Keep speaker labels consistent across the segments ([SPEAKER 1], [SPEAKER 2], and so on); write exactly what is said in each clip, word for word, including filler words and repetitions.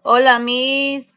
[SPEAKER 1] Hola, Miss.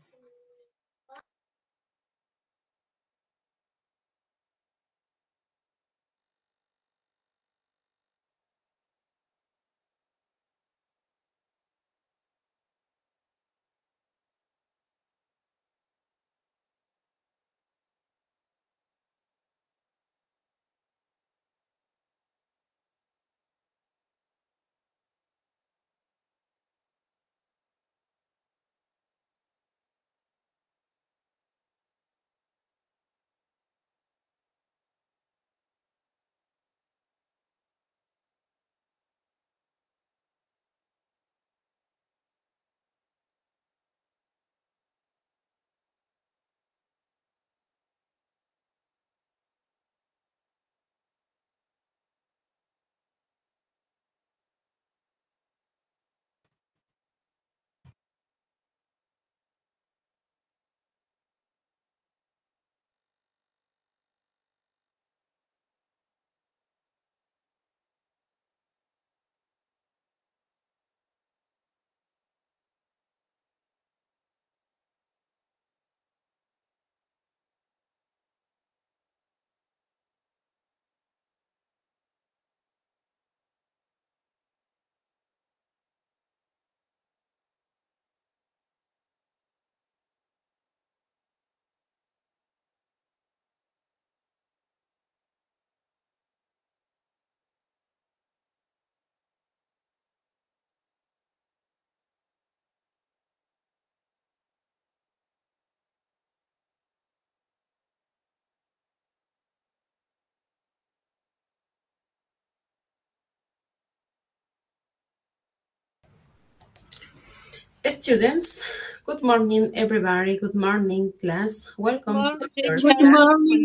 [SPEAKER 2] Students, good morning, everybody. Good morning, class. Welcome to the first
[SPEAKER 3] Good
[SPEAKER 2] class.
[SPEAKER 3] morning,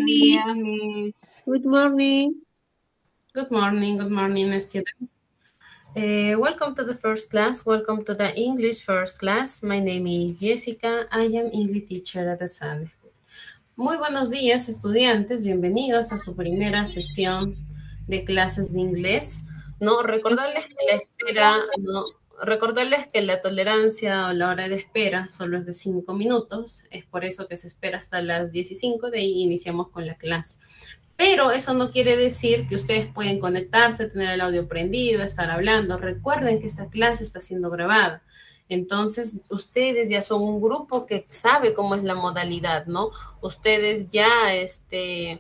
[SPEAKER 3] Miss. Good morning.
[SPEAKER 2] Good morning, good morning, students. Uh, welcome to the first class. Welcome to the English first class. My name is Jessica. I am English teacher at the Sunday School. Muy buenos días, estudiantes. Bienvenidos a su primera sesión de clases de inglés. No, recordarles que la espera, no, recordarles que la tolerancia o la hora de espera solo es de cinco minutos. Es por eso que se espera hasta las diez y cinco. De ahí iniciamos con la clase. Pero eso no quiere decir que ustedes pueden conectarse, tener el audio prendido, estar hablando. Recuerden que esta clase está siendo grabada. Entonces, ustedes ya son un grupo que sabe cómo es la modalidad, ¿no? Ustedes ya, este,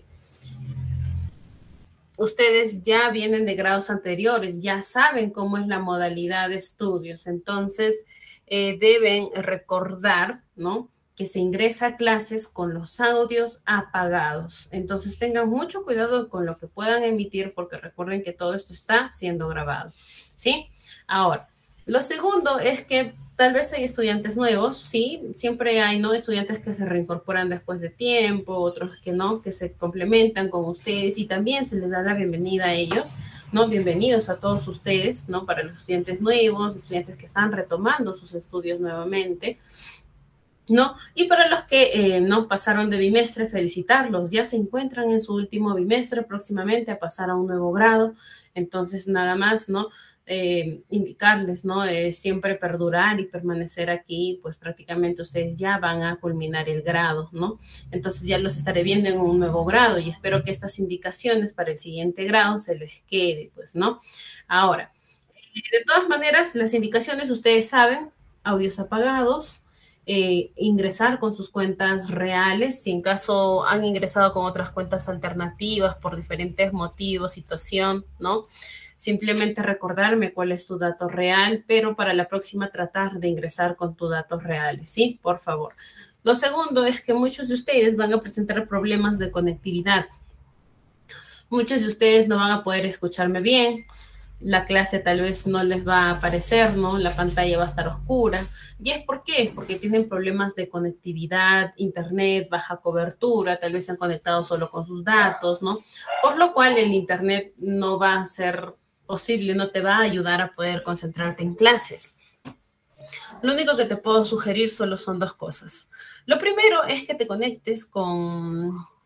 [SPEAKER 2] ustedes ya vienen de grados anteriores, ya saben cómo es la modalidad de estudios. Entonces, eh, deben recordar, ¿no?, que se ingresa a clases con los audios apagados. Entonces, tengan mucho cuidado con lo que puedan emitir, porque recuerden que todo esto está siendo grabado, ¿sí? Ahora, lo segundo es que tal vez hay estudiantes nuevos, sí, siempre hay, ¿no?, estudiantes que se reincorporan después de tiempo, otros que no, que se complementan con ustedes y también se les da la bienvenida a ellos, ¿no? Bienvenidos a todos ustedes, ¿no? Para los estudiantes nuevos, estudiantes que están retomando sus estudios nuevamente, ¿no? Y para los que eh, no pasaron de bimestre, felicitarlos, ya se encuentran en su último bimestre, próximamente a pasar a un nuevo grado, entonces nada más, ¿no?, Eh, indicarles, ¿no? Eh, siempre perdurar y permanecer aquí, pues prácticamente ustedes ya van a culminar el grado, ¿no? Entonces ya los estaré viendo en un nuevo grado y espero que estas indicaciones para el siguiente grado se les quede, pues, ¿no? Ahora, eh, de todas maneras, las indicaciones ustedes saben, audios apagados, eh, ingresar con sus cuentas reales, si en caso han ingresado con otras cuentas alternativas por diferentes motivos, situación, ¿no? Simplemente recordarme cuál es tu dato real, pero para la próxima tratar de ingresar con tus datos reales, ¿sí? Por favor. Lo segundo es que muchos de ustedes van a presentar problemas de conectividad. Muchos de ustedes no van a poder escucharme bien, la clase tal vez no les va a aparecer, ¿no? La pantalla va a estar oscura. ¿Y es por qué? Porque tienen problemas de conectividad, internet, baja cobertura, tal vez se han conectado solo con sus datos, ¿no? Por lo cual el internet no va a ser posible, no te va a ayudar a poder concentrarte en clases. Lo único que te puedo sugerir solo son dos cosas. Lo primero es que te conectes con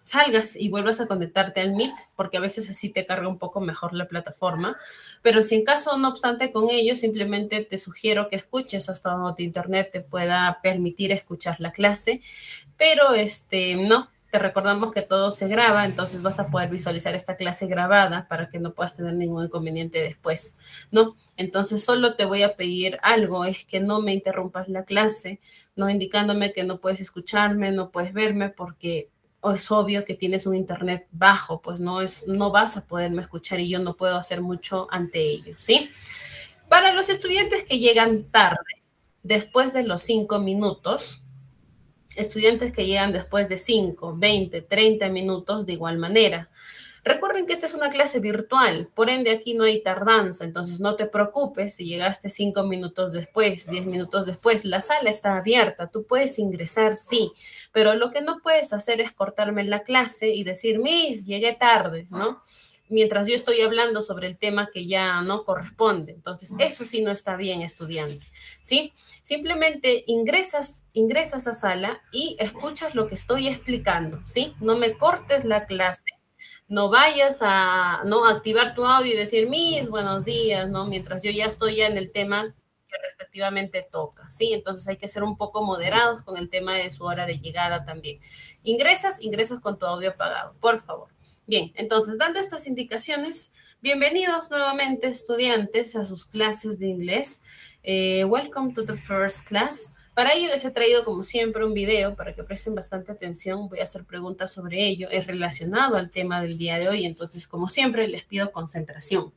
[SPEAKER 2] salgas y vuelvas a conectarte al Meet, porque a veces así te carga un poco mejor la plataforma. Pero si en caso, no obstante, con ello, simplemente te sugiero que escuches hasta donde tu internet te pueda permitir escuchar la clase. Pero este, no, te recordamos que todo se graba, entonces vas a poder visualizar esta clase grabada para que no puedas tener ningún inconveniente después, ¿no? Entonces solo te voy a pedir algo, es que no me interrumpas la clase, no indicándome que no puedes escucharme, no puedes verme, porque es obvio que tienes un internet bajo, pues no, es, no vas a poderme escuchar y yo no puedo hacer mucho ante ello, ¿sí? Para los estudiantes que llegan tarde, después de los cinco minutos, estudiantes que llegan después de cinco, veinte, treinta minutos de igual manera. Recuerden que esta es una clase virtual, por ende aquí no hay tardanza, entonces no te preocupes si llegaste cinco minutos después, diez minutos después, la sala está abierta, tú puedes ingresar, sí, pero lo que no puedes hacer es cortarme la clase y decir, Miss, llegué tarde, ¿no? Mientras yo estoy hablando sobre el tema que ya no corresponde. Entonces, eso sí no está bien, estudiante, ¿sí? Simplemente ingresas, ingresas a sala y escuchas lo que estoy explicando, ¿sí? No me cortes la clase. No vayas a no activar tu audio y decir, Miss, buenos días, ¿no? Mientras yo ya estoy ya en el tema que respectivamente toca, ¿sí? Entonces hay que ser un poco moderados con el tema de su hora de llegada también. Ingresas, ingresas con tu audio apagado, por favor. Bien, entonces, dando estas indicaciones, bienvenidos nuevamente, estudiantes, a sus clases de inglés. Eh, welcome to the first class. Para ello les he traído, como siempre, un video para que presten bastante atención. Voy a hacer preguntas sobre ello. Es relacionado al tema del día de hoy. Entonces, como siempre, les pido concentración.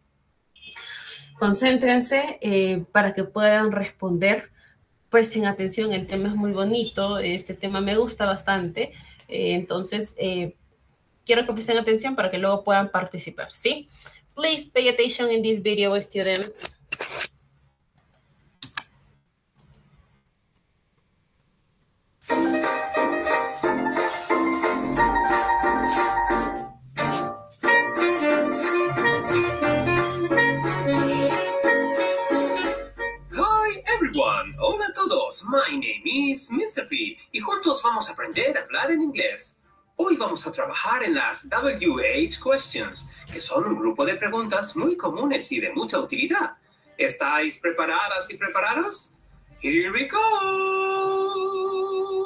[SPEAKER 2] Concéntrense eh, para que puedan responder. Presten atención, el tema es muy bonito. Este tema me gusta bastante. Eh, entonces, eh, quiero que presten atención para que luego puedan participar, ¿sí? Please pay attention in this video, students.
[SPEAKER 1] Hola a todos, my name is mister P y juntos vamos a aprender a hablar en inglés. Hoy vamos a trabajar en las W H Questions, que son un grupo de preguntas muy comunes y de mucha utilidad. ¿Estáis preparadas y preparados? Here we go!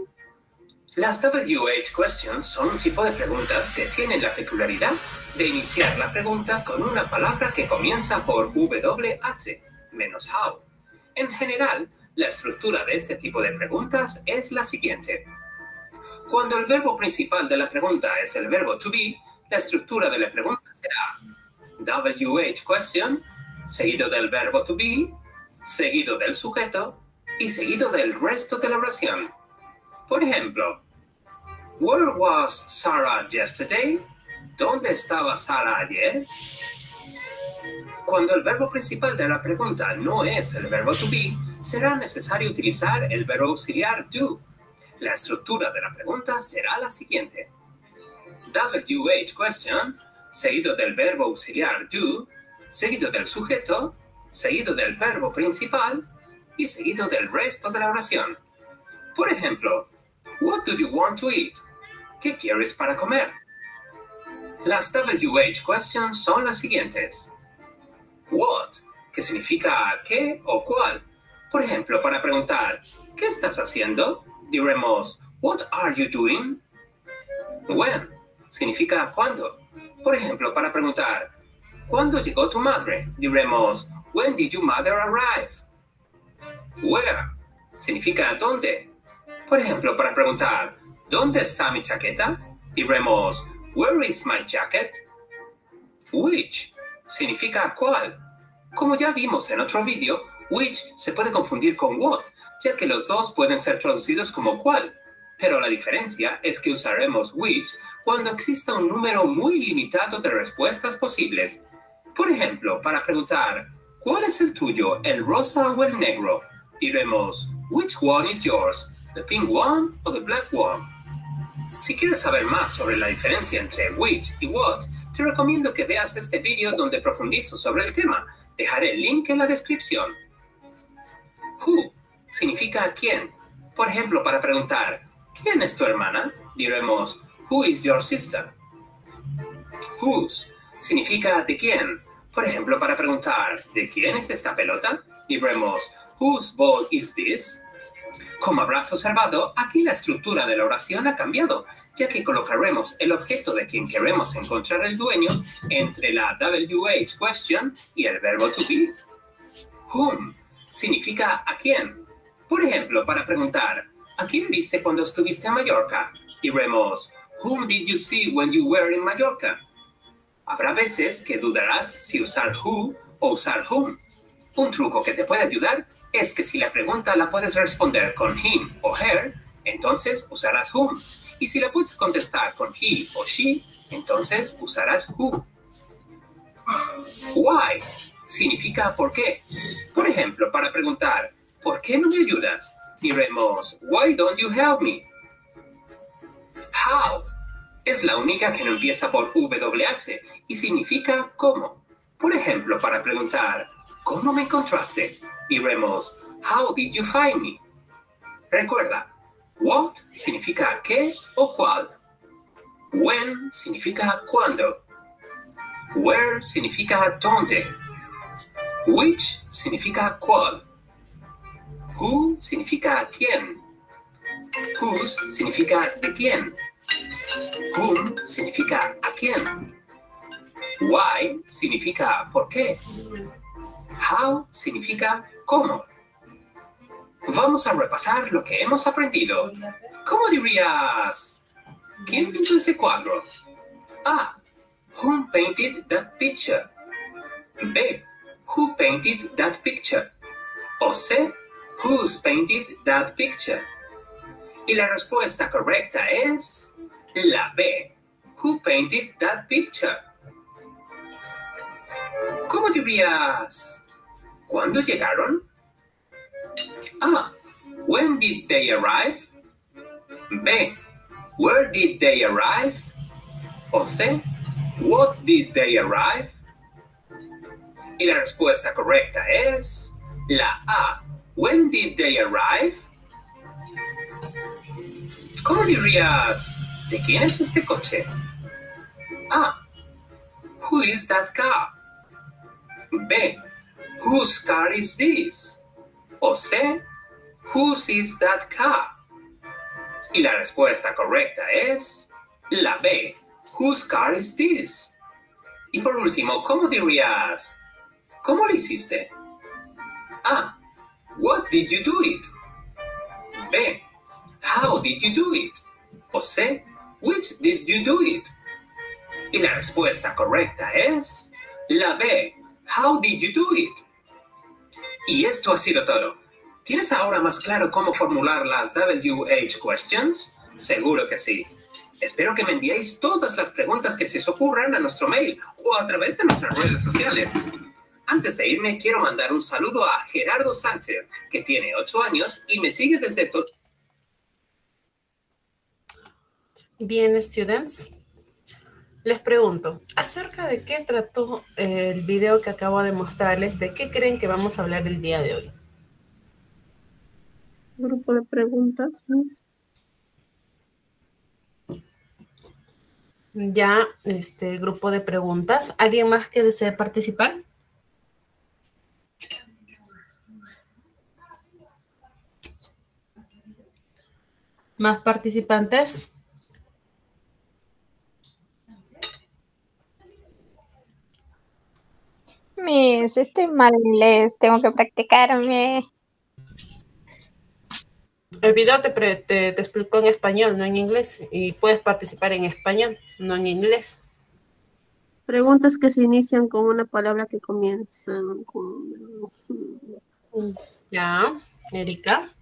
[SPEAKER 1] Las W H Questions son un tipo de preguntas que tienen la peculiaridad de iniciar la pregunta con una palabra que comienza por W H, menos how. En general, la estructura de este tipo de preguntas es la siguiente. Cuando el verbo principal de la pregunta es el verbo to be, la estructura de la pregunta será W H question, seguido del verbo to be, seguido del sujeto y seguido del resto de la oración. Por ejemplo, Where was Sarah yesterday? ¿Dónde estaba Sara ayer? Cuando el verbo principal de la pregunta no es el verbo to be, será necesario utilizar el verbo auxiliar do. La estructura de la pregunta será la siguiente. W H question, seguido del verbo auxiliar do, seguido del sujeto, seguido del verbo principal y seguido del resto de la oración. Por ejemplo, What do you want to eat? ¿Qué quieres para comer? Las W H questions son las siguientes. What, que significa qué o cuál. Por ejemplo, para preguntar, ¿qué estás haciendo? Diremos, What are you doing? When, significa cuándo. Por ejemplo, para preguntar, ¿cuándo llegó tu madre? Diremos, When did your mother arrive? Where, significa dónde. Por ejemplo, para preguntar, ¿dónde está mi chaqueta? Diremos, Where is my jacket? Which, significa cuál. Como ya vimos en otro vídeo, which se puede confundir con what, ya que los dos pueden ser traducidos como cuál. Pero la diferencia es que usaremos which cuando exista un número muy limitado de respuestas posibles. Por ejemplo, para preguntar, ¿cuál es el tuyo, el rosa o el negro? Diremos, which one is yours, the pink one or the black one? Si quieres saber más sobre la diferencia entre which y what, te recomiendo que veas este vídeo donde profundizo sobre el tema. Dejaré el link en la descripción. Who significa quién. Por ejemplo, para preguntar, ¿quién es tu hermana? Diremos, Who is your sister? Whose significa de quién. Por ejemplo, para preguntar ¿de quién es esta pelota? Diremos Whose ball is this? Como habrás observado, aquí la estructura de la oración ha cambiado, ya que colocaremos el objeto de quien queremos encontrar el dueño entre la W H question y el verbo to be. Whom significa a quién. Por ejemplo, para preguntar ¿a quién viste cuando estuviste en Mallorca? Diremos Whom did you see when you were in Mallorca? Habrá veces que dudarás si usar who o usar whom. Un truco que te puede ayudar es que si la pregunta la puedes responder con him o her, entonces usarás whom. Y si la puedes contestar con he o she, entonces usarás who. Why significa por qué. Por ejemplo, para preguntar ¿por qué no me ayudas? Diremos Why don't you help me? How es la única que no empieza por W H y significa cómo. Por ejemplo, para preguntar ¿cómo me encontraste? Diremos How did you find me? Recuerda, what significa qué o cuál. When significa cuándo. Where significa dónde. Which significa cuál. Who significa quién. Whose significa de quién. Whom significa a quién. Why significa por qué. How significa cómo. Vamos a repasar lo que hemos aprendido. ¿Cómo dirías? ¿Quién pintó ese cuadro? A. Who painted that picture? B. Who painted that picture? O C. Who's painted that picture? Y la respuesta correcta es la B. Who painted that picture? ¿Cómo dirías? ¿Cuándo llegaron? A. When did they arrive? B. Where did they arrive? O C. What did they arrive? Y la respuesta correcta es la A. When did they arrive? ¿Cómo dirías? ¿De quién es este coche? A. Who is that car? B. Whose car is this? O C. Whose is that car? Y la respuesta correcta es la B. Whose car is this? Y por último, ¿cómo dirías? ¿Cómo lo hiciste? A. What did you do it? B. How did you do it? O C. Which did you do it? Y la respuesta correcta es la B. How did you do it? Y esto ha sido todo. ¿Tienes ahora más claro cómo formular las W H questions? Seguro que sí. Espero que me enviéis todas las preguntas que se os ocurran a nuestro mail o a través de nuestras redes sociales. Antes de irme, quiero mandar un saludo a Gerardo Sánchez, que tiene ocho años y me sigue desde... To-
[SPEAKER 2] Bien, students. Les pregunto, ¿acerca de qué trató el video que acabo de mostrarles? ¿De qué creen que vamos a hablar el día de hoy?
[SPEAKER 3] Grupo de preguntas.
[SPEAKER 2] Ya, este grupo de preguntas. ¿Alguien más que desee participar? ¿Más participantes?
[SPEAKER 4] Miss, estoy mal en inglés, tengo que practicarme.
[SPEAKER 2] El video te, pre, te, te explicó en español, no en inglés, y puedes participar en español, no en inglés.
[SPEAKER 3] Preguntas que se inician con una palabra que comienza con...
[SPEAKER 2] Ya, Erika.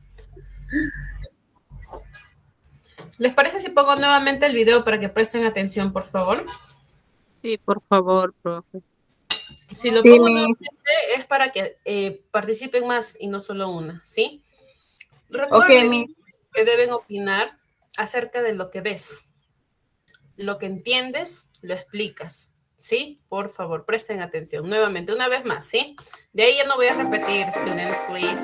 [SPEAKER 2] ¿Les parece si pongo nuevamente el video para que presten atención, por favor?
[SPEAKER 3] Sí, por favor, profe.
[SPEAKER 2] Si lo pongo nuevamente es para que eh, participen más y no solo una, ¿sí? Recuerden okay, que deben opinar acerca de lo que ves. Lo que entiendes, lo explicas, ¿sí? Por favor, presten atención. Nuevamente, una vez más, ¿sí? De ahí ya no voy a repetir, students, please.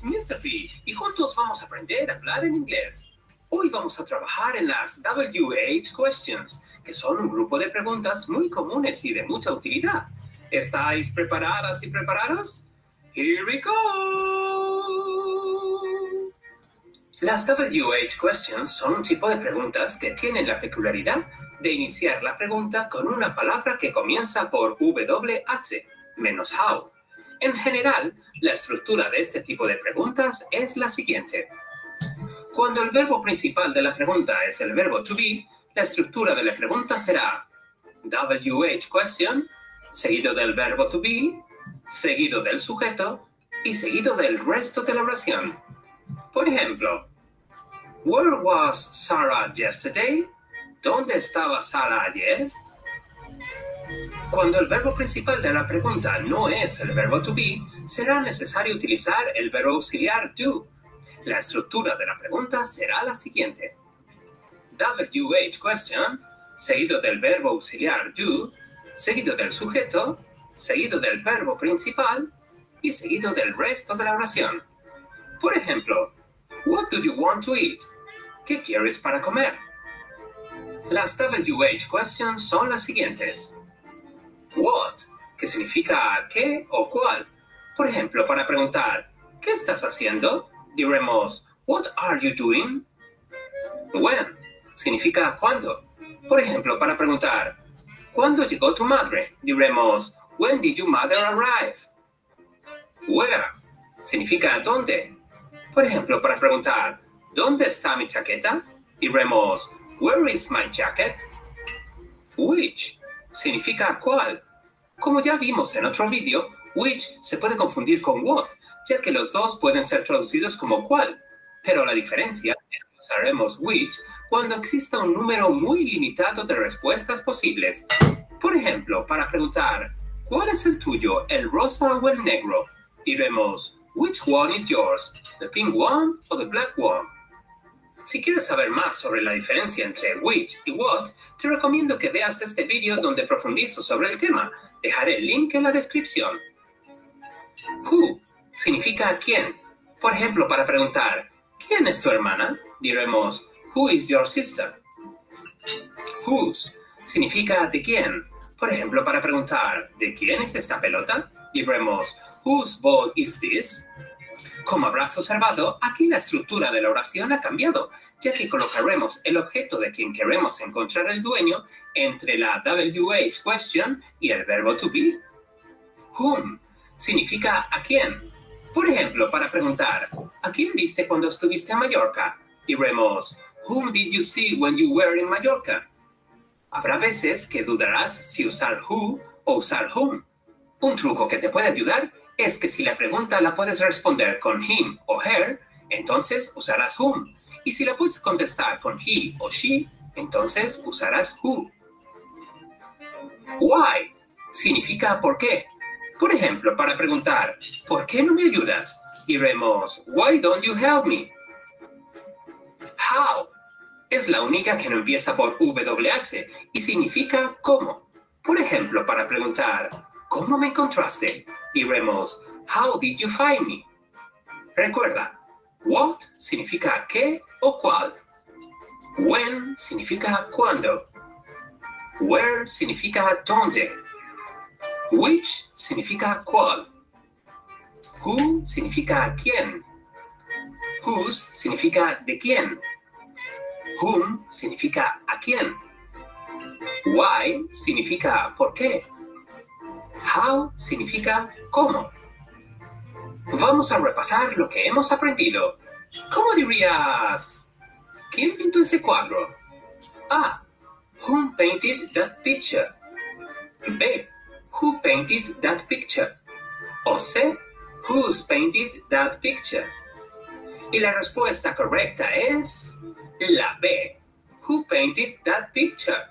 [SPEAKER 1] es mister P y juntos vamos a aprender a hablar en inglés. Hoy vamos a trabajar en las W H Questions, que son un grupo de preguntas muy comunes y de mucha utilidad. ¿Estáis preparadas y preparados? Here we go! Las W H Questions son un tipo de preguntas que tienen la peculiaridad de iniciar la pregunta con una palabra que comienza por W H, menos how. En general, la estructura de este tipo de preguntas es la siguiente. Cuando el verbo principal de la pregunta es el verbo to be, la estructura de la pregunta será W H question, seguido del verbo to be, seguido del sujeto y seguido del resto de la oración. Por ejemplo, Where was Sarah yesterday? ¿Dónde estaba Sara ayer? Cuando el verbo principal de la pregunta no es el verbo to be, será necesario utilizar el verbo auxiliar do. La estructura de la pregunta será la siguiente. W H question, seguido del verbo auxiliar do, seguido del sujeto, seguido del verbo principal y seguido del resto de la oración. Por ejemplo, What do you want to eat? ¿Qué quieres para comer? Las W H questions son las siguientes. What, que significa qué o cuál. Por ejemplo, para preguntar, ¿qué estás haciendo? Diremos, What are you doing? When, significa cuándo. Por ejemplo, para preguntar, ¿cuándo llegó tu madre? Diremos, When did your mother arrive? Where, significa dónde. Por ejemplo, para preguntar, ¿dónde está mi chaqueta? Diremos, Where is my jacket? Which significa cuál. Como ya vimos en otro vídeo, which se puede confundir con what, ya que los dos pueden ser traducidos como cuál. Pero la diferencia es que usaremos which cuando exista un número muy limitado de respuestas posibles. Por ejemplo, para preguntar, ¿cuál es el tuyo, el rosa o el negro? Diremos, Which one is yours? The pink one or the black one? Si quieres saber más sobre la diferencia entre which y what, te recomiendo que veas este vídeo donde profundizo sobre el tema. Dejaré el link en la descripción. Who significa quién. Por ejemplo, para preguntar, ¿quién es tu hermana? Diremos, Who is your sister? Whose significa de quién. Por ejemplo, para preguntar, ¿de quién es esta pelota? Diremos, Whose ball is this? Como habrás observado, aquí la estructura de la oración ha cambiado, ya que colocaremos el objeto de quien queremos encontrar el dueño entre la W H question y el verbo to be. Whom significa a quién. Por ejemplo, para preguntar, ¿a quién viste cuando estuviste en Mallorca? Diremos, Whom did you see when you were in Mallorca? Habrá veces que dudarás si usar who o usar whom. Un truco que te puede ayudar es que si la pregunta la puedes responder con him o her, entonces usarás whom. Y si la puedes contestar con he o she, entonces usarás who. Why significa por qué. Por ejemplo, para preguntar, ¿por qué no me ayudas? Diremos, Why don't you help me? How es la única que no empieza por W H y significa cómo. Por ejemplo, para preguntar, ¿cómo me encontraste? Diremos, How did you find me? Recuerda, what significa qué o cuál. When significa cuándo. Where significa dónde. Which significa cuál. Who significa quién. Whose significa de quién. Whom significa a quién. Why significa por qué. How significa cómo. Vamos a repasar lo que hemos aprendido. ¿Cómo dirías? ¿Quién pintó ese cuadro? A. Who painted that picture? B. Who painted that picture? O C. Who's painted that picture? Y la respuesta correcta es la B. Who painted that picture?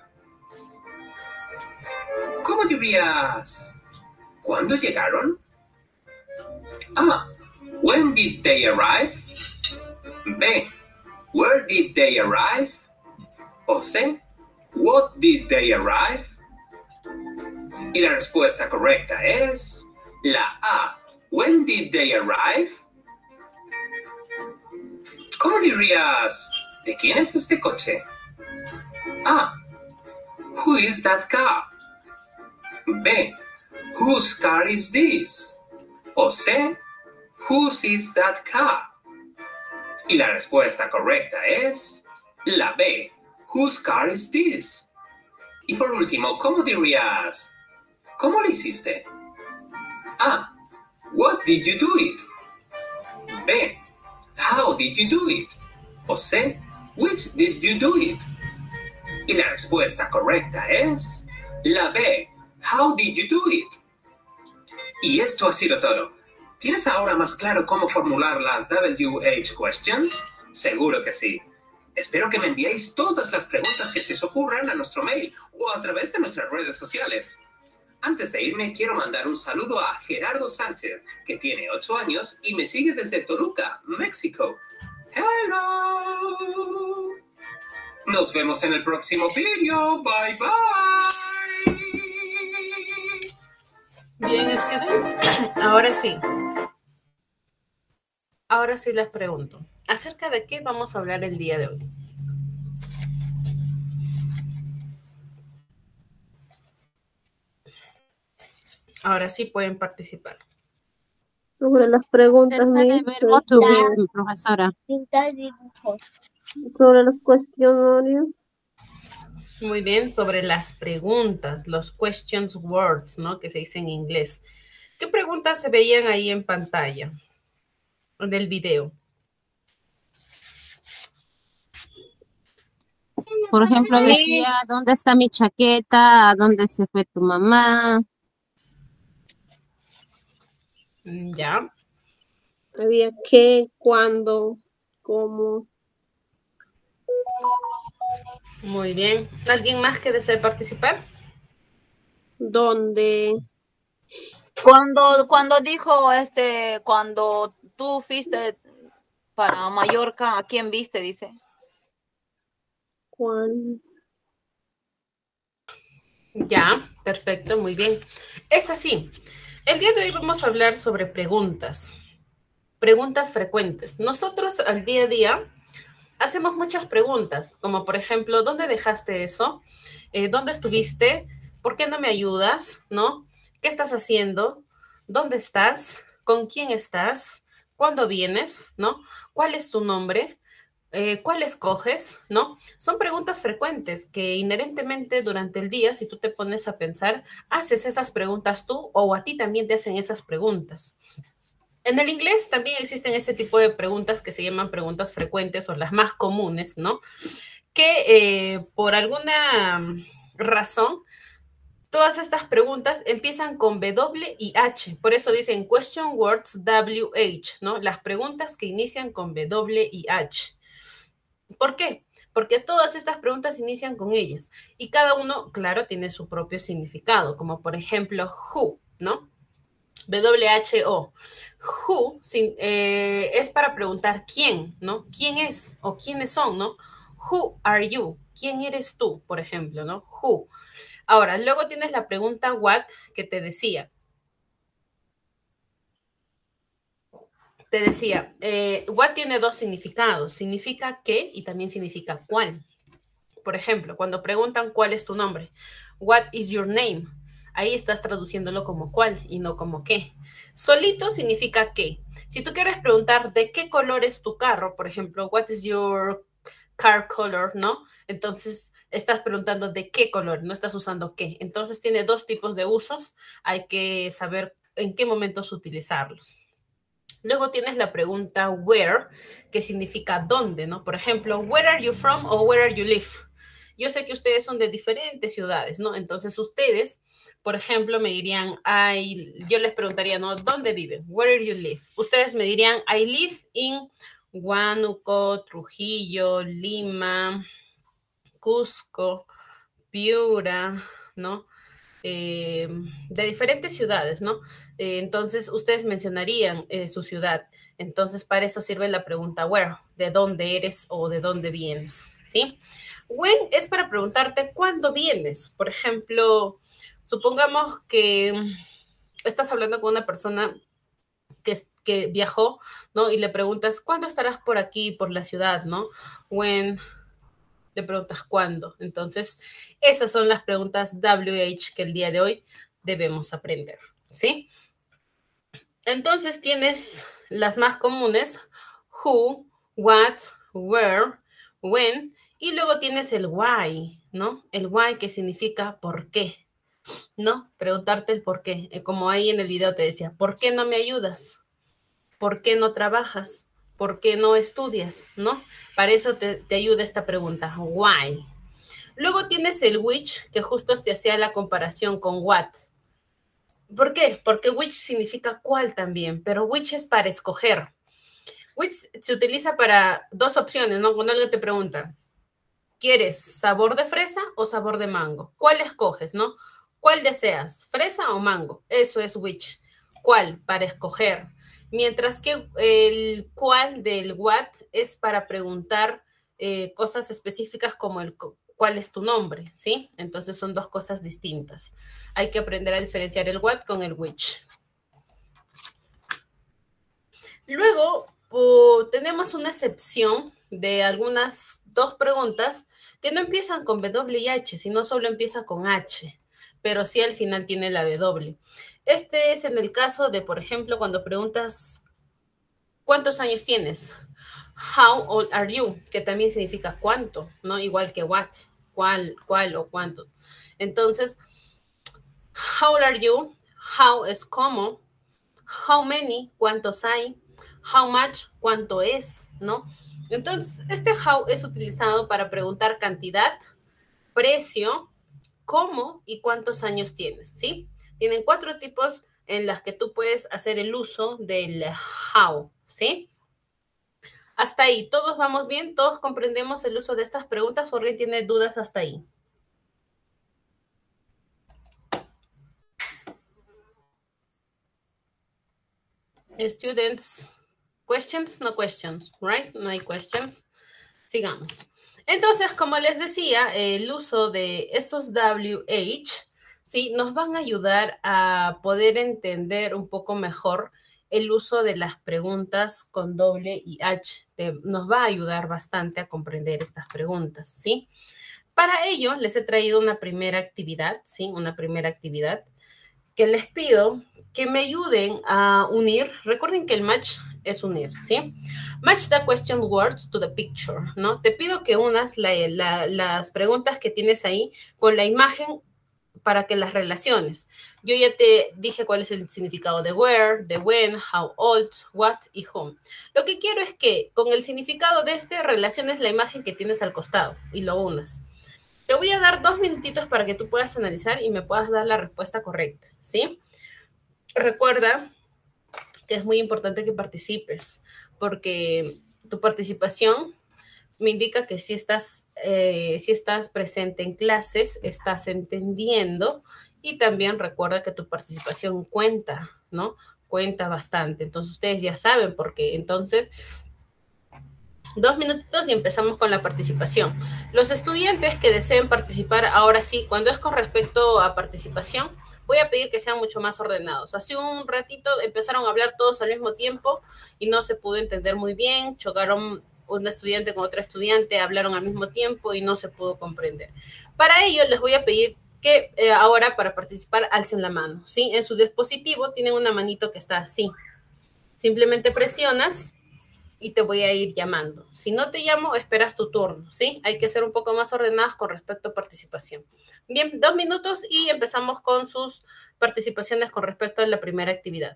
[SPEAKER 1] ¿Cómo dirías? ¿Cuándo llegaron? A. When did they arrive? B. Where did they arrive? O C. What did they arrive? Y la respuesta correcta es la A. When did they arrive? ¿Cómo dirías, ¿de quién es este coche? A. Who is that car? B. Whose car is this? O C. Whose is that car? Y la respuesta correcta es la B. Whose car is this? Y por último, ¿cómo dirías? ¿Cómo lo hiciste? A. What did you do it? B. How did you do it? O C. Which did you do it? Y la respuesta correcta es la B. How did you do it? Y esto ha sido todo. ¿Tienes ahora más claro cómo formular las W H questions? Seguro que sí. Espero que me enviéis todas las preguntas que se os ocurran a nuestro mail o a través de nuestras redes sociales. Antes de irme, quiero mandar un saludo a Gerardo Sánchez, que tiene ocho años y me sigue desde Toluca, México. ¡Hello! Nos vemos en el próximo vídeo. Bye, bye.
[SPEAKER 2] Bien, students, ahora sí. Ahora sí les pregunto, ¿acerca de qué vamos a hablar el día de hoy? Ahora sí pueden participar.
[SPEAKER 3] Sobre las preguntas, Miss,
[SPEAKER 5] verbo to be, profesora.
[SPEAKER 4] Pintar dibujos.
[SPEAKER 3] sobre los cuestionarios.
[SPEAKER 2] Muy bien, sobre las preguntas, los questions words, ¿no? Que se dice en inglés. ¿Qué preguntas se veían ahí en pantalla del video?
[SPEAKER 5] Por ejemplo, decía, ¿dónde está mi chaqueta? ¿A dónde se fue tu mamá?
[SPEAKER 2] Ya.
[SPEAKER 3] Había qué, cuándo, cómo.
[SPEAKER 2] Muy bien. ¿Alguien más que desee participar?
[SPEAKER 3] ¿Dónde?
[SPEAKER 6] Cuando, cuando dijo este, cuando tú fuiste para Mallorca, ¿a quién viste? Dice.
[SPEAKER 3] ¿Cuándo?
[SPEAKER 2] Ya, perfecto, muy bien. Es así. El día de hoy vamos a hablar sobre preguntas. Preguntas frecuentes. Nosotros al día a día hacemos muchas preguntas, como por ejemplo, ¿dónde dejaste eso? Eh, ¿Dónde estuviste? ¿Por qué no me ayudas? ¿No? ¿Qué estás haciendo? ¿Dónde estás? ¿Con quién estás? ¿Cuándo vienes? ¿No? ¿Cuál es tu nombre? Eh, ¿Cuál escoges? ¿No? Son preguntas frecuentes que inherentemente durante el día, si tú te pones a pensar, haces esas preguntas tú o a ti también te hacen esas preguntas. En el inglés también existen este tipo de preguntas que se llaman preguntas frecuentes o las más comunes, ¿no? Que eh, por alguna razón, todas estas preguntas empiezan con W y H. Por eso dicen question words W H, ¿no? Las preguntas que inician con W y H. ¿Por qué? Porque todas estas preguntas inician con ellas. Y cada uno, claro, tiene su propio significado, como por ejemplo, who, ¿no? W H O. Who sin, eh, es para preguntar quién, ¿no? ¿Quién es? O quiénes son, ¿no? Who are you? ¿Quién eres tú, por ejemplo, ¿no? Who. Ahora, luego tienes la pregunta what, que te decía. Te decía, eh, what tiene dos significados. Significa qué y también significa cuál. Por ejemplo, cuando preguntan cuál es tu nombre. What is your name? Ahí estás traduciéndolo como cuál y no como qué. Solito significa qué. Si tú quieres preguntar de qué color es tu carro, por ejemplo, what is your car color, ¿no? Entonces estás preguntando de qué color, no estás usando qué. Entonces tiene dos tipos de usos. Hay que saber en qué momentos utilizarlos. Luego tienes la pregunta where, que significa dónde, ¿no? Por ejemplo, where are you from o where are you live? Yo sé que ustedes son de diferentes ciudades, ¿no? Entonces ustedes, por ejemplo, me dirían, I, yo les preguntaría, ¿no? ¿Dónde viven? Where do you live? Ustedes me dirían, I live in Huánuco, Trujillo, Lima, Cusco, Piura, ¿no? Eh, de diferentes ciudades, ¿no? Eh, entonces, ustedes mencionarían eh, su ciudad. Entonces, para eso sirve la pregunta where, de dónde eres o de dónde vienes, ¿sí? When es para preguntarte cuándo vienes. Por ejemplo, supongamos que estás hablando con una persona que, que viajó, ¿no? Y le preguntas, ¿cuándo estarás por aquí, por la ciudad, ¿no? When, le preguntas cuándo. Entonces, esas son las preguntas W H que el día de hoy debemos aprender, ¿sí? Entonces tienes las más comunes, who, what, where, when, y luego tienes el why, ¿no? El why que significa por qué, ¿no? Preguntarte el por qué, como ahí en el video te decía, ¿por qué no me ayudas? ¿Por qué no trabajas? ¿Por qué no estudias? ¿No? Para eso te, te ayuda esta pregunta, why. Luego tienes el which, que justo te hacía la comparación con what. ¿Por qué? Porque which significa cuál también, pero which es para escoger. Which se utiliza para dos opciones, ¿no? Cuando alguien te pregunta, ¿quieres sabor de fresa o sabor de mango? ¿Cuál escoges, no? ¿Cuál deseas? ¿Fresa o mango? Eso es which. ¿Cuál? Para escoger. Mientras que el cuál del what es para preguntar eh, cosas específicas como el cuál es tu nombre, ¿sí? Entonces son dos cosas distintas. Hay que aprender a diferenciar el what con el which. Luego uh, tenemos una excepción de algunas dos preguntas que no empiezan con W y H, sino solo empieza con H, pero sí al final tiene la W. Este es en el caso de, por ejemplo, cuando preguntas ¿cuántos años tienes? How old are you? Que también significa cuánto, ¿no? Igual que what, cuál, cuál o cuánto. Entonces, how old are you? How es cómo. How many, cuántos hay. How much, cuánto es, ¿no? Entonces, este how es utilizado para preguntar cantidad, precio, cómo y cuántos años tienes, ¿sí? Tienen cuatro tipos en las que tú puedes hacer el uso del how, ¿sí? Hasta ahí, ¿todos vamos bien? ¿Todos comprendemos el uso de estas preguntas o alguien tiene dudas hasta ahí? Students, questions, no questions, right? No hay questions. Sigamos. Entonces, como les decía, el uso de estos W H, ¿sí? Nos van a ayudar a poder entender un poco mejor el uso de las preguntas con doble y H. Te, nos va a ayudar bastante a comprender estas preguntas, ¿sí? Para ello, les he traído una primera actividad, ¿sí? Una primera actividad que les pido que me ayuden a unir. Recuerden que el match es unir, ¿sí? Match the question words to the picture, ¿no? Te pido que unas la, la, las preguntas que tienes ahí con la imagen para que las relaciones. Yo ya te dije cuál es el significado de where, de when, how old, what y whom. Lo que quiero es que con el significado de este relaciones la imagen que tienes al costado y lo unas. Te voy a dar dos minutitos para que tú puedas analizar y me puedas dar la respuesta correcta, ¿sí? Recuerda que es muy importante que participes, porque tu participación me indica que si estás, eh, si estás presente en clases, estás entendiendo, y también recuerda que tu participación cuenta, ¿no? Cuenta bastante. Entonces, ustedes ya saben por qué. Entonces, dos minutitos y empezamos con la participación. Los estudiantes que deseen participar, ahora sí, cuando es con respecto a participación, voy a pedir que sean mucho más ordenados. Hace un ratito empezaron a hablar todos al mismo tiempo y no se pudo entender muy bien, chocaron un estudiante con otro estudiante, hablaron al mismo tiempo y no se pudo comprender. Para ello les voy a pedir que eh, ahora para participar alcen la mano, ¿sí? En su dispositivo tienen una manito que está así. Simplemente presionas y te voy a ir llamando. Si no te llamo, esperas tu turno, ¿sí? Hay que ser un poco más ordenados con respecto a participación. Bien, dos minutos y empezamos con sus participaciones con respecto a la primera actividad.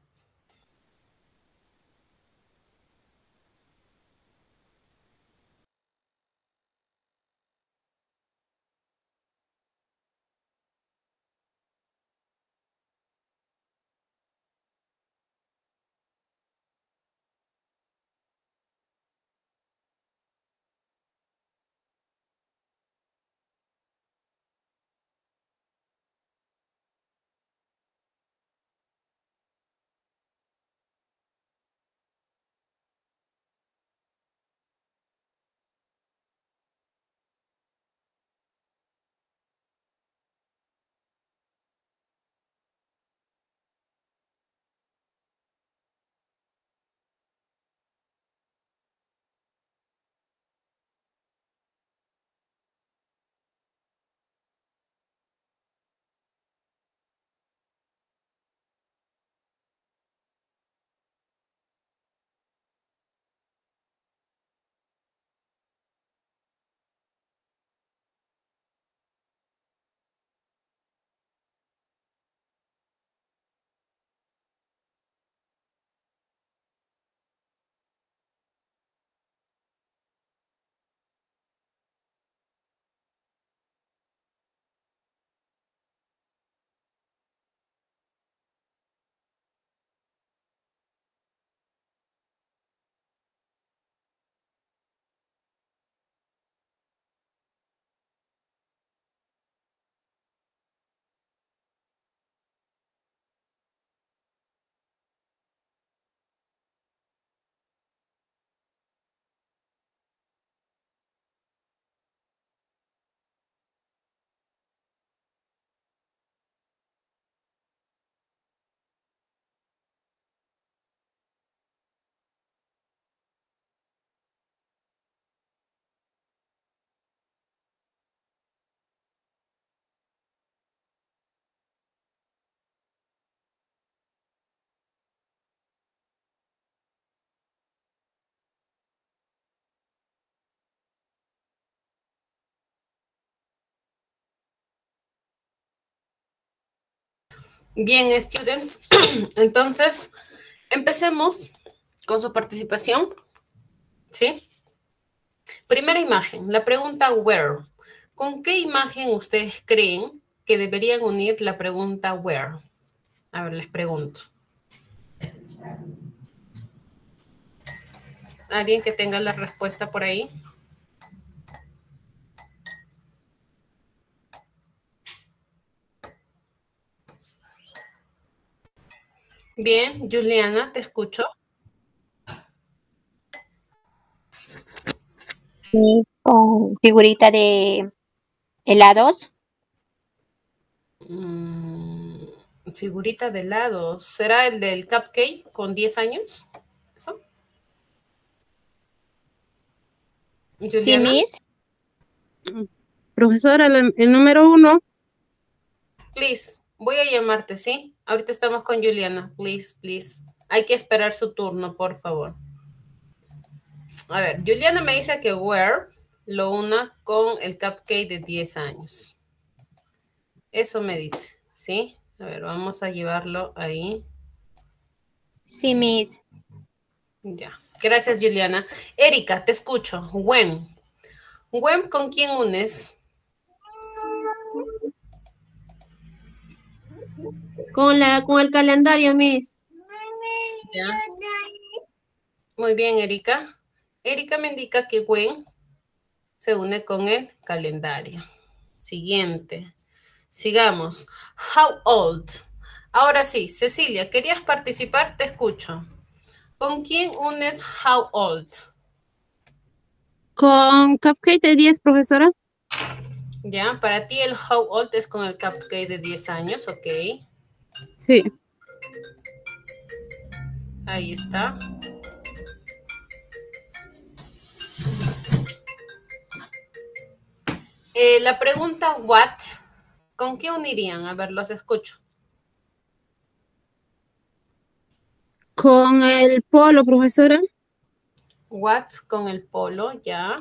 [SPEAKER 2] Bien, students. Entonces, empecemos con su participación. ¿Sí? Primera imagen, la pregunta where. ¿Con qué imagen ustedes creen que deberían unir la pregunta where? A ver, les pregunto. ¿Alguien que tenga la respuesta por ahí? Bien, Juliana, te escucho.
[SPEAKER 4] Sí, con figurita de helados.
[SPEAKER 2] Mm, figurita de helado. ¿Será el del cupcake con diez años? ¿Eso?
[SPEAKER 4] Sí,
[SPEAKER 2] Juliana.
[SPEAKER 4] Miss.
[SPEAKER 5] Profesora, el, el número uno.
[SPEAKER 2] Please, voy a llamarte, ¿sí? Ahorita estamos con Juliana. Please, please. Hay que esperar su turno, por favor. A ver, Juliana me dice que where lo una con el cupcake de diez años. Eso me dice, ¿sí? A ver, vamos a llevarlo ahí.
[SPEAKER 4] Sí, Miss.
[SPEAKER 2] Ya. Gracias, Juliana. Erika, te escucho. When. When, ¿con quién unes?
[SPEAKER 3] Con, la, con el calendario, Miss.
[SPEAKER 2] Ya. Muy bien, Erika. Erika me indica que when se une con el calendario. Siguiente. Sigamos. How old. Ahora sí, Cecilia, ¿querías participar? Te escucho. ¿Con quién unes how old?
[SPEAKER 5] Con cupcake de diez, profesora.
[SPEAKER 2] Ya, para ti el how old es con el cupcake de diez años, ok.
[SPEAKER 5] Sí.
[SPEAKER 2] Ahí está. Eh, la pregunta what, ¿con qué unirían? A ver, los escucho.
[SPEAKER 5] Con el polo, profesora.
[SPEAKER 2] What con el polo, ya.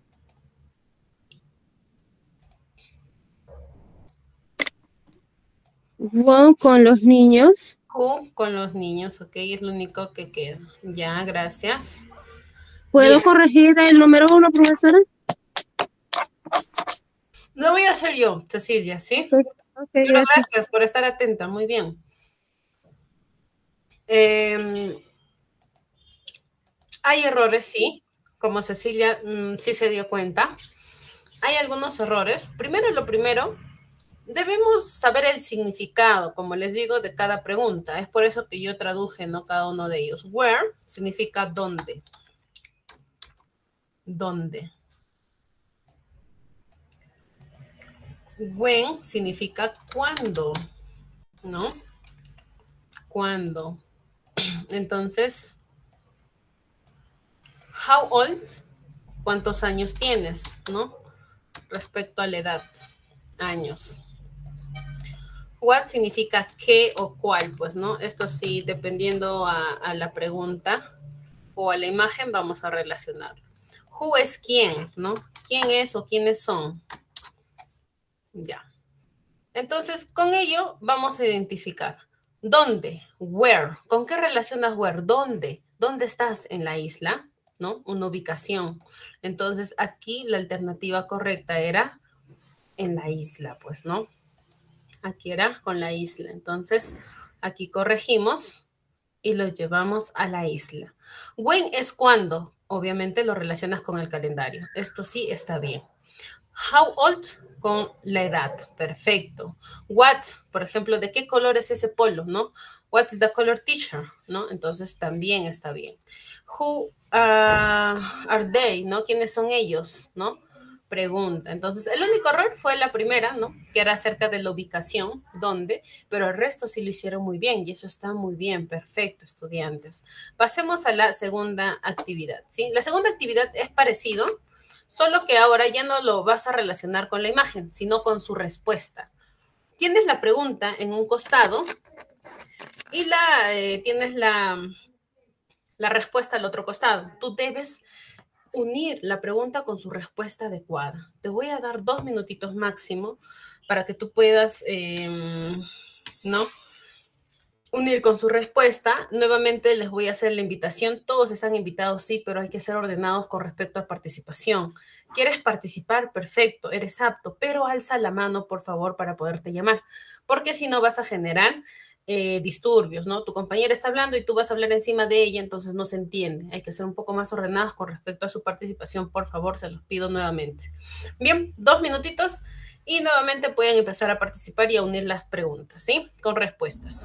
[SPEAKER 5] Who con los niños.
[SPEAKER 2] Who con los niños, ok, es lo único que queda. Ya, gracias.
[SPEAKER 5] ¿Puedo
[SPEAKER 2] Bien.
[SPEAKER 5] corregir el número uno, profesora?
[SPEAKER 2] Lo voy a hacer yo, Cecilia, ¿sí?
[SPEAKER 5] Ok,
[SPEAKER 2] Pero
[SPEAKER 5] gracias.
[SPEAKER 2] gracias por estar atenta, muy bien. Eh, hay errores, sí, como Cecilia mmm, sí se dio cuenta. Hay algunos errores. Primero, lo primero, debemos saber el significado, como les digo, de cada pregunta. Es por eso que yo traduje, ¿no? Cada uno de ellos. Where significa dónde. ¿Dónde? When significa cuándo, ¿no? ¿Cuándo? Entonces, how old, ¿cuántos años tienes, no? Respecto a la edad, años. What significa qué o cuál, pues, ¿no? Esto sí, dependiendo a, a la pregunta o a la imagen, vamos a relacionar. Who es quién, ¿no? ¿Quién es o quiénes son? Ya. Entonces, con ello vamos a identificar. ¿Dónde? Where. ¿Con qué relacionas where? ¿Dónde? ¿Dónde estás en la isla? ¿No? Una ubicación. Entonces, aquí la alternativa correcta era en la isla, pues, ¿no? Aquí era con la isla. Entonces, aquí corregimos y lo llevamos a la isla. When es cuando. Obviamente lo relacionas con el calendario. Esto sí está bien. How old con la edad. Perfecto. What, por ejemplo, ¿de qué color es ese polo, no? What is the color t-shirt, ¿no? Entonces también está bien. Who uh, are they, ¿no? ¿Quiénes son ellos, no? Pregunta. Entonces, el único error fue la primera, ¿no? Que era acerca de la ubicación, dónde, pero el resto sí lo hicieron muy bien y eso está muy bien. Perfecto, estudiantes. Pasemos a la segunda actividad, ¿sí? La segunda actividad es parecido, solo que ahora ya no lo vas a relacionar con la imagen, sino con su respuesta. Tienes la pregunta en un costado y la, eh, tienes la, la respuesta al otro costado. Tú debes unir la pregunta con su respuesta adecuada. Te voy a dar dos minutitos máximo para que tú puedas, eh, ¿no? unir con su respuesta. Nuevamente les voy a hacer la invitación. Todos están invitados, sí, pero hay que ser ordenados con respecto a participación. ¿Quieres participar? Perfecto, eres apto, pero alza la mano, por favor, para poderte llamar, porque si no vas a generar eh, disturbios, ¿no? Tu compañera está hablando y tú vas a hablar encima de ella, entonces no se entiende. Hay que ser un poco más ordenados con respecto a su participación, por favor, se los pido nuevamente. Bien, dos minutitos y nuevamente pueden empezar a participar y a unir las preguntas, ¿sí? Con respuestas.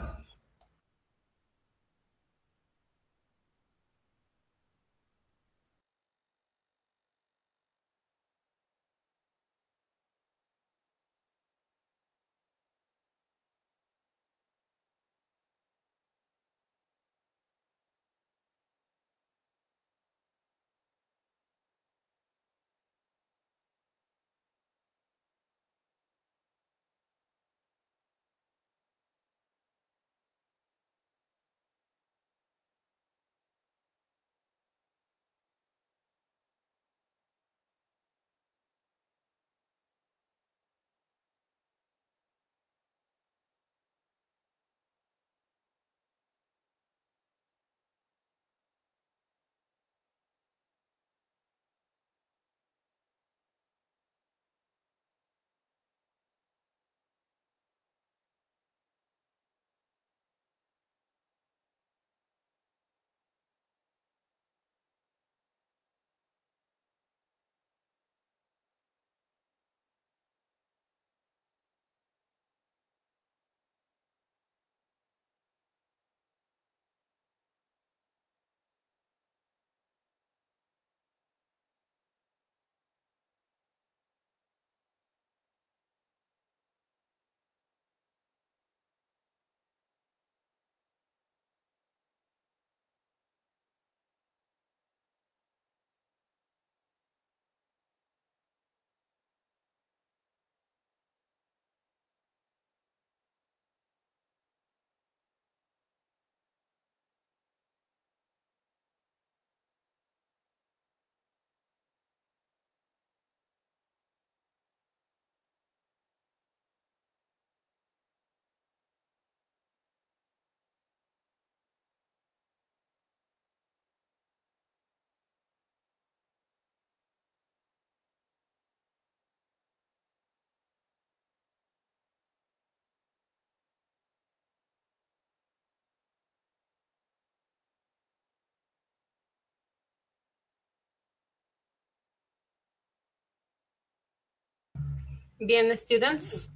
[SPEAKER 2] Bien, students,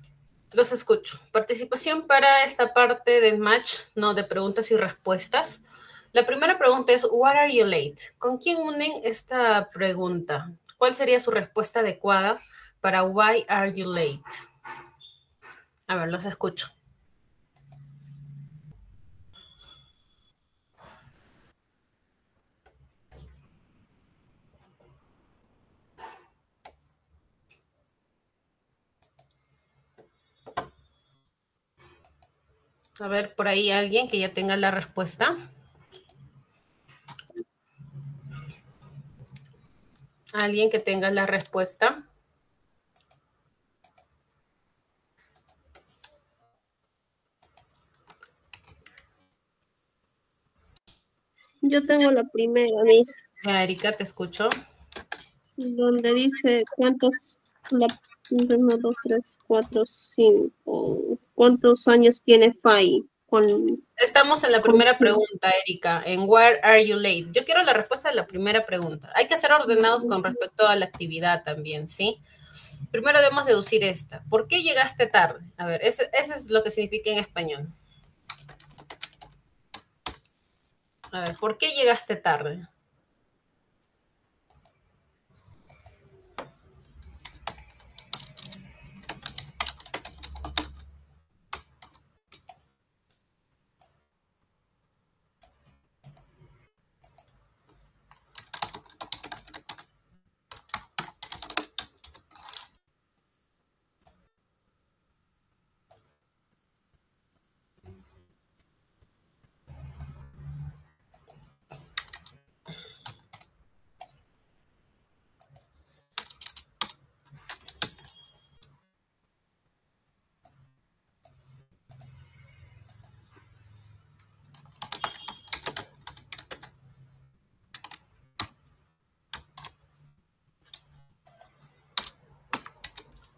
[SPEAKER 2] los escucho. Participación para esta parte del match, no de preguntas y respuestas. La primera pregunta es, what are you late? ¿Con quién unen esta pregunta? ¿Cuál sería su respuesta adecuada para why are you late? A ver, los escucho. A ver, por ahí alguien que ya tenga la respuesta. Alguien que tenga la respuesta.
[SPEAKER 3] Yo tengo la primera, Miss,
[SPEAKER 2] Ya, Erika, te escucho.
[SPEAKER 3] donde dice cuántos, la, uno, dos, tres, cuatro, cinco, ¿cuántos años tiene Fai? Con,
[SPEAKER 2] Estamos en la
[SPEAKER 3] con-
[SPEAKER 2] primera pregunta, Erika, en where are you late? Yo quiero la respuesta de la primera pregunta. Hay que ser ordenados con respecto a la actividad también, ¿sí? Primero debemos deducir esta. ¿Por qué llegaste tarde? A ver, ese, ese es lo que significa en español. A ver, ¿por qué llegaste tarde?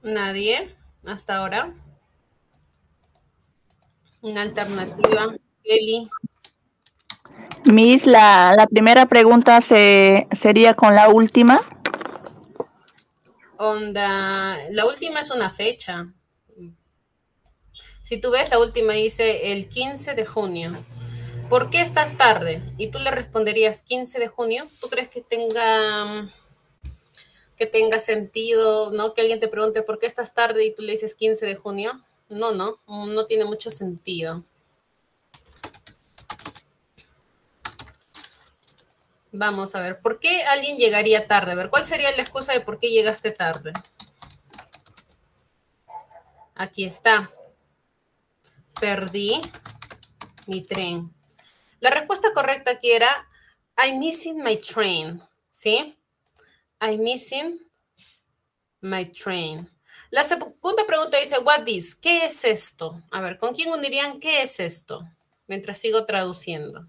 [SPEAKER 2] Nadie hasta ahora. Una alternativa, Eli.
[SPEAKER 7] Miss, la, la primera pregunta se, sería con la última.
[SPEAKER 2] Onda, la última es una fecha. Si tú ves, la última dice el quince de junio. ¿Por qué estás tarde? Y tú le responderías quince de junio. ¿Tú crees que tenga que tenga sentido, ¿no? Que alguien te pregunte por qué estás tarde y tú le dices quince de junio. No, no, no tiene mucho sentido. Vamos a ver, ¿por qué alguien llegaría tarde? A ver, ¿cuál sería la excusa de por qué llegaste tarde? Aquí está. Perdí mi tren. La respuesta correcta aquí era I'm missing my train, ¿sí? I'm missing my train. La segunda pregunta dice, what is? ¿Qué es esto? A ver, ¿con quién unirían qué es esto? Mientras sigo traduciendo.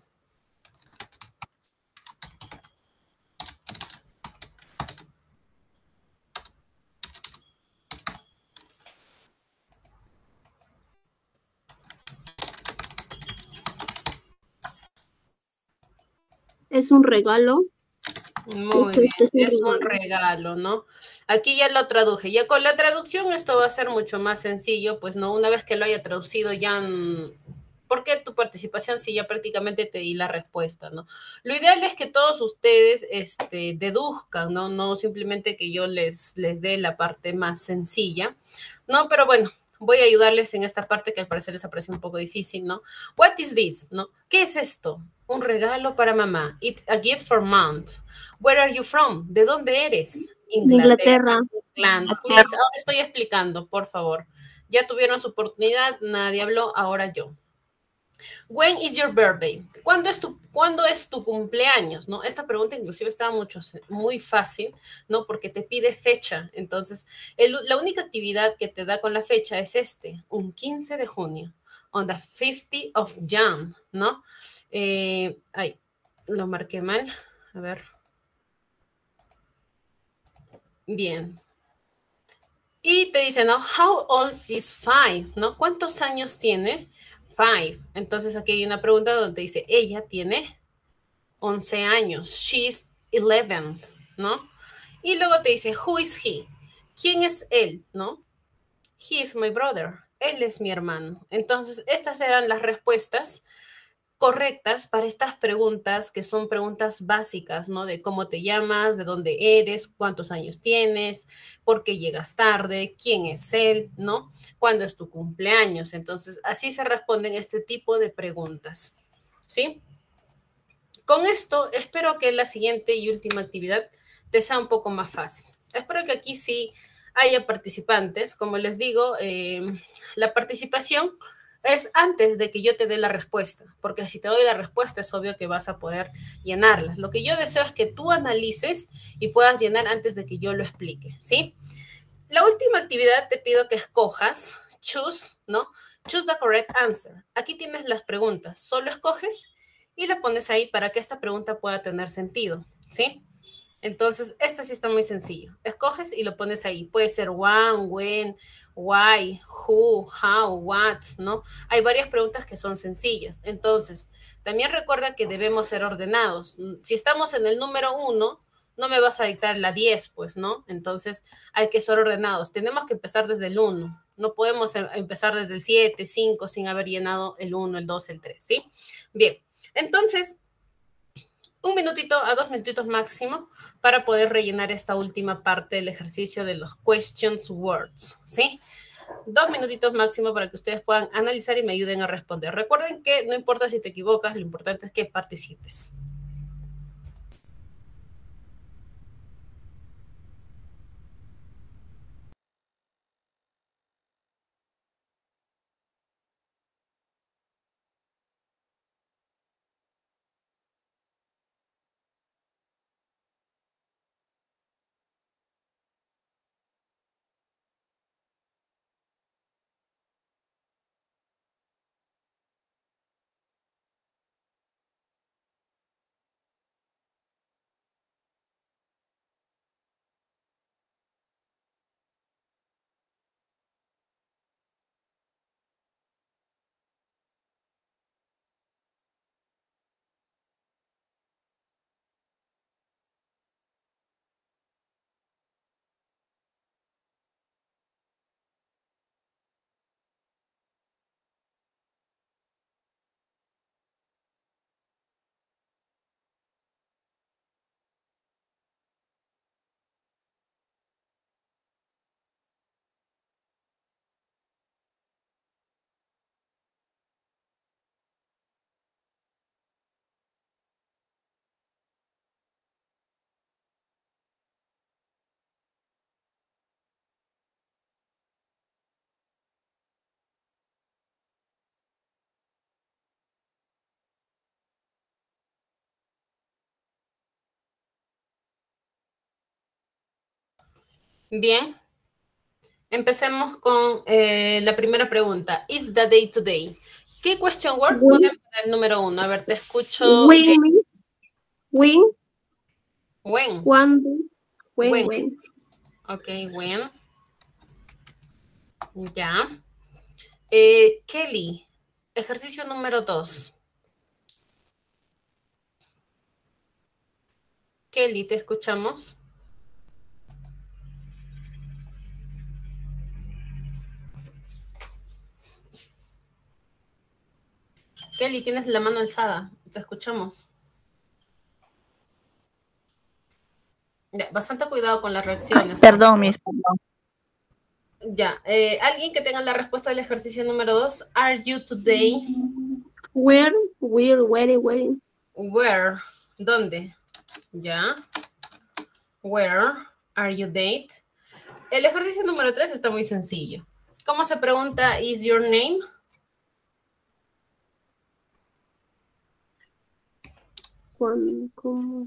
[SPEAKER 3] Es un regalo.
[SPEAKER 2] Muy
[SPEAKER 3] Es
[SPEAKER 2] bien,
[SPEAKER 3] este, es un
[SPEAKER 2] es un
[SPEAKER 3] regalo.
[SPEAKER 2] regalo, ¿no? Aquí ya lo traduje. Ya con la traducción esto va a ser mucho más sencillo, pues no, una vez que lo haya traducido ya... mm, ¿por qué tu participación si ya prácticamente te di la respuesta, ¿no? Lo ideal es que todos ustedes este, deduzcan, ¿no? No simplemente que yo les, les dé la parte más sencilla, ¿no? Pero bueno, voy a ayudarles en esta parte que al parecer les apareció un poco difícil, ¿no? What is this, ¿no? ¿Qué es esto? Un regalo para mamá. It's a gift for mom. Where are you from? ¿De dónde eres? Inglaterra.
[SPEAKER 3] Inglaterra.
[SPEAKER 2] England. Please, ahora estoy explicando, por favor. Ya tuvieron su oportunidad, nadie habló, ahora yo. When is your birthday? ¿Cuándo es tu, ¿cuándo es tu cumpleaños? ¿No? Esta pregunta inclusive estaba mucho, muy fácil, ¿no? Porque te pide fecha. Entonces, el, la única actividad que te da con la fecha es este, un quince de junio, on the fifteenth of Jan, ¿no? Eh, ay, lo marqué mal. A ver. Bien. Y te dice, ¿no? How old is five? ¿No? ¿Cuántos años tiene? Five. Entonces aquí hay una pregunta donde dice, ella tiene once años. She's eleven, ¿no? Y luego te dice, who is he? ¿Quién es él? ¿No? He is my brother. Él es mi hermano. Entonces, estas eran las respuestas correctas para estas preguntas que son preguntas básicas, ¿no? De cómo te llamas, de dónde eres, cuántos años tienes, por qué llegas tarde, quién es él, ¿no? ¿Cuándo es tu cumpleaños? Entonces, así se responden este tipo de preguntas, ¿sí? Con esto, espero que la siguiente y última actividad te sea un poco más fácil. Espero que aquí sí haya participantes. Como les digo, eh, la participación es antes de que yo te dé la respuesta, porque si te doy la respuesta es obvio que vas a poder llenarla. Lo que yo deseo es que tú analices y puedas llenar antes de que yo lo explique, ¿sí? La última actividad te pido que escojas, choose, ¿no? Choose the correct answer. Aquí tienes las preguntas, solo escoges y la pones ahí para que esta pregunta pueda tener sentido, ¿sí? Entonces, esta sí está muy sencillo. Escoges y lo pones ahí. Puede ser when, when, why, who, how, what, ¿no? Hay varias preguntas que son sencillas. Entonces, también recuerda que debemos ser ordenados. Si estamos en el número uno, no me vas a dictar la diez, pues, ¿no? Entonces, hay que ser ordenados. Tenemos que empezar desde el uno. No podemos empezar desde el siete, cinco, sin haber llenado el uno, el dos, el tres, ¿sí? Bien, entonces, un minutito a dos minutitos máximo para poder rellenar esta última parte del ejercicio de los questions words, ¿sí? Dos minutitos máximo para que ustedes puedan analizar y me ayuden a responder. Recuerden que no importa si te equivocas, lo importante es que participes. Bien. Empecemos con eh, la primera pregunta. Is the day today? ¿Qué question word
[SPEAKER 3] When.
[SPEAKER 2] ponen para el número uno? A ver, te escucho.
[SPEAKER 3] When
[SPEAKER 2] eh,
[SPEAKER 3] means when.
[SPEAKER 2] when.
[SPEAKER 3] Cuando. When,
[SPEAKER 2] When.
[SPEAKER 3] when.
[SPEAKER 2] Ok, when. Ya. Eh, Kelly, ejercicio número dos. Kelly, ¿te escuchamos? Kelly, tienes la mano alzada. Te escuchamos. Ya, bastante cuidado con las reacciones.
[SPEAKER 7] Perdón, Miss, perdón.
[SPEAKER 2] Ya, eh, alguien que tenga la respuesta del ejercicio número dos. Are you today?
[SPEAKER 3] Where, where, where, where.
[SPEAKER 2] Where? ¿Dónde? Ya. Where are you date? El ejercicio número tres está muy sencillo. ¿Cómo se pregunta is your name?
[SPEAKER 3] Cuando, ¿cómo?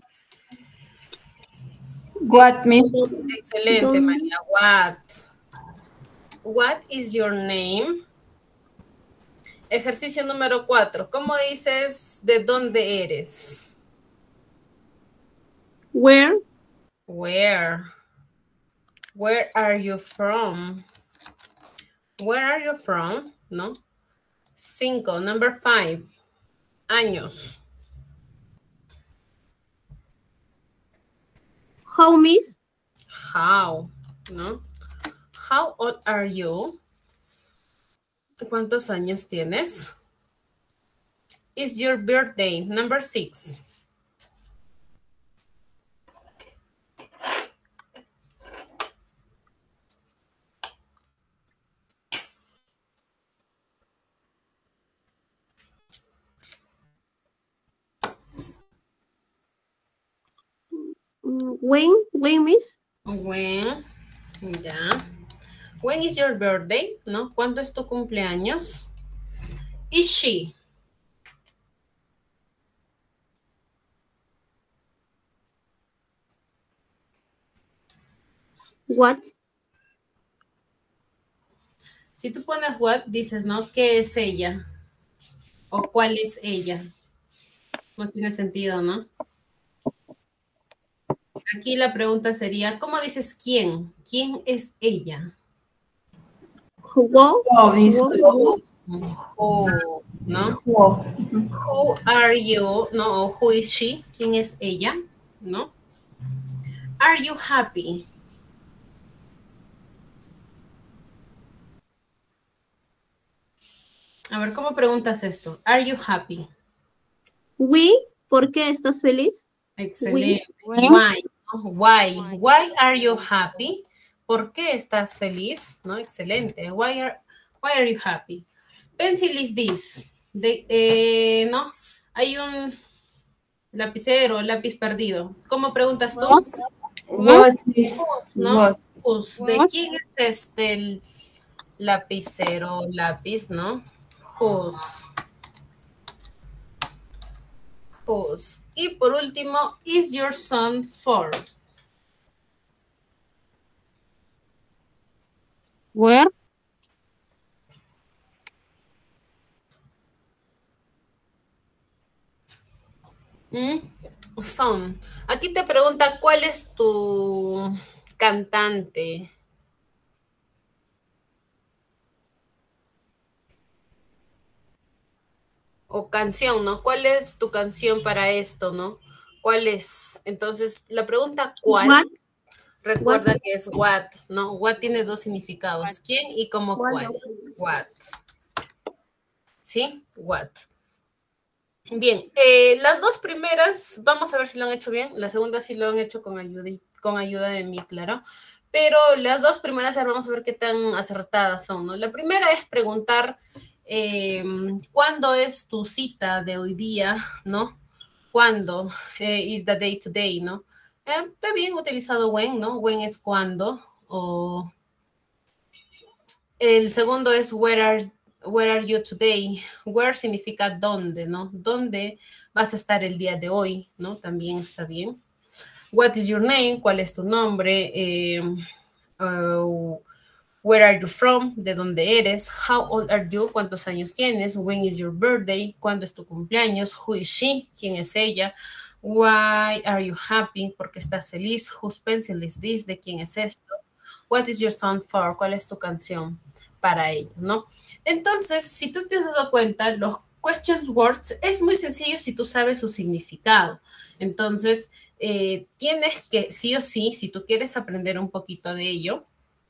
[SPEAKER 8] What, Miss?
[SPEAKER 2] Excelente,
[SPEAKER 3] ¿Dónde?
[SPEAKER 2] María. What? What is your name? Ejercicio número cuatro. ¿Cómo dices de dónde eres?
[SPEAKER 3] Where,
[SPEAKER 2] Where? Where are you from? Where are you from? ¿No? Cinco. Number five. Años.
[SPEAKER 3] how, miss?
[SPEAKER 2] How? ¿No? How old are you? ¿Cuántos años tienes? Is your birthday? Number six.
[SPEAKER 3] Mm, When, when, miss?
[SPEAKER 2] When, ya. When is your birthday? ¿No? ¿Cuándo es tu cumpleaños? Is she?
[SPEAKER 3] What?
[SPEAKER 2] Si tú pones what, dices, ¿no? ¿Qué es ella? ¿O cuál es ella? No tiene sentido, ¿no? Aquí la pregunta sería, ¿cómo dices quién? ¿Quién es ella?
[SPEAKER 3] Who,
[SPEAKER 8] Oh, Miss.
[SPEAKER 3] who,
[SPEAKER 2] Who, ¿no?
[SPEAKER 8] Who.
[SPEAKER 2] Who are you? ¿No? ¿O who is she? ¿Quién es ella? ¿No? Are you happy? A ver, ¿cómo preguntas esto? Are you happy?
[SPEAKER 3] we, ¿por qué estás feliz?
[SPEAKER 2] Excelente.
[SPEAKER 5] We.
[SPEAKER 2] Why? ¿no? Why? Why are you happy? ¿Por qué estás feliz? ¿No? Excelente. Why are, why are you happy? Pencil is this. De, eh, ¿no? Hay un lapicero, lápiz perdido. ¿Cómo preguntas tú?
[SPEAKER 5] Was.
[SPEAKER 8] Was, Miss.
[SPEAKER 2] ¿No?
[SPEAKER 8] Was.
[SPEAKER 2] Whose. ¿De
[SPEAKER 5] Was.
[SPEAKER 2] quién es este el lapicero, lápiz, no? Whose. Whose. Y por último, is your son four?
[SPEAKER 5] Where.
[SPEAKER 2] ¿Mm? Son. Aquí te pregunta cuál es tu cantante. O canción, ¿no? ¿Cuál es tu canción para esto, no? ¿Cuál es? Entonces, la pregunta ¿cuál?
[SPEAKER 3] What?
[SPEAKER 2] Recuerda
[SPEAKER 3] What?
[SPEAKER 2] que es what, ¿no? What tiene dos significados. ¿Quién y como
[SPEAKER 3] ¿Cuál?
[SPEAKER 2] cuál? What. ¿Sí? What. Bien, eh, las dos primeras, vamos a ver si lo han hecho bien. La segunda sí lo han hecho con ayuda, con ayuda de mí, claro. Pero las dos primeras, ahora vamos a ver qué tan acertadas son, ¿no? La primera es preguntar eh, ¿cuándo es tu cita de hoy día, ¿no? ¿Cuándo? Eh, is the day today, ¿no? Eh, está bien utilizado when, ¿no? When es cuándo. O el segundo es where are, where are you today? Where significa dónde, ¿no? ¿Dónde vas a estar el día de hoy, ¿no? También está bien. What is your name? ¿Cuál es tu nombre? Eh, Uh, where are you from? ¿De dónde eres? How old are you? ¿Cuántos años tienes? When is your birthday? ¿Cuándo es tu cumpleaños? Who is she? ¿Quién es ella? Why are you happy? ¿Por qué estás feliz? Whose pencil is this? ¿De quién es esto? What is your song for? ¿Cuál es tu canción para ello? ¿No? Entonces, si tú te has dado cuenta, los question words es muy sencillo si tú sabes su significado. Entonces, eh, tienes que, sí o sí, si tú quieres aprender un poquito de ello,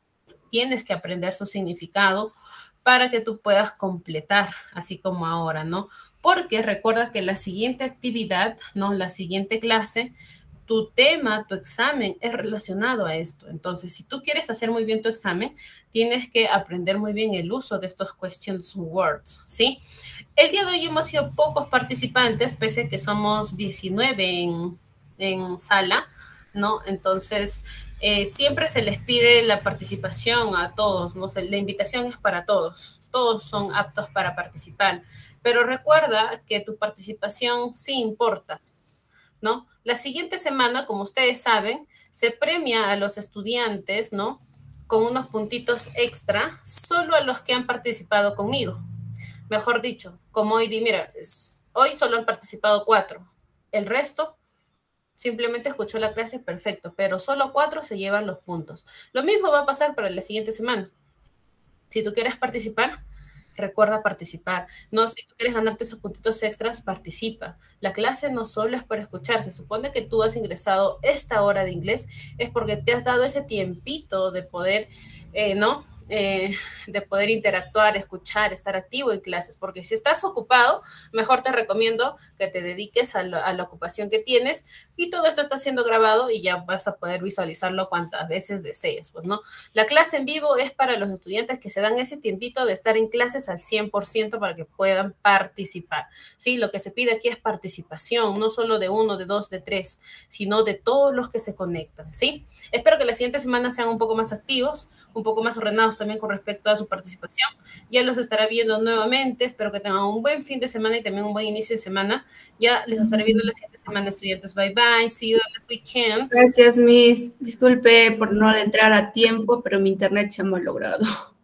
[SPEAKER 2] tienes que aprender su significado para que tú puedas completar, así como ahora, ¿no? Porque recuerda que la siguiente actividad, ¿no? La siguiente clase, tu tema, tu examen es relacionado a esto. Entonces, si tú quieres hacer muy bien tu examen, tienes que aprender muy bien el uso de estos questions words, ¿sí? El día de hoy hemos sido pocos participantes, pese a que somos diecinueve en, en sala, ¿no? Entonces, eh, siempre se les pide la participación a todos, ¿no? O sea, la invitación es para todos. Todos son aptos para participar. Pero recuerda que tu participación sí importa, ¿no? La siguiente semana, como ustedes saben, se premia a los estudiantes, ¿no? Con unos puntitos extra, solo a los que han participado conmigo. Mejor dicho, como hoy, mira, hoy solo han participado cuatro. El resto simplemente escuchó la clase, perfecto, pero solo cuatro se llevan los puntos. Lo mismo va a pasar para la siguiente semana. Si tú quieres participar, recuerda participar. No, si tú quieres ganarte esos puntitos extras, participa. La clase no solo es para escuchar. Se supone que tú has ingresado esta hora de inglés, es porque te has dado ese tiempito de poder, eh, ¿no? Eh, de poder interactuar, escuchar, estar activo en clases, porque si estás ocupado, mejor te recomiendo que te dediques a la, a la ocupación que tienes, y todo esto está siendo grabado y ya vas a poder visualizarlo cuantas veces desees, pues, ¿no? La clase en vivo es para los estudiantes que se dan ese tiempito de estar en clases al cien por ciento para que puedan participar, ¿sí? Lo que se pide aquí es participación, no solo de uno, de dos, de tres, sino de todos los que se conectan, ¿sí? Espero que la siguiente semana sean un poco más activos, un poco más ordenados también con respecto a su participación. Ya los estará viendo nuevamente. Espero que tengan un buen fin de semana y también un buen inicio de semana. Ya les estaré viendo la siguiente semana, estudiantes. Bye, bye. See you next weekend.
[SPEAKER 8] Gracias, Miss. Disculpe por no entrar a tiempo, pero mi internet se ha malogrado.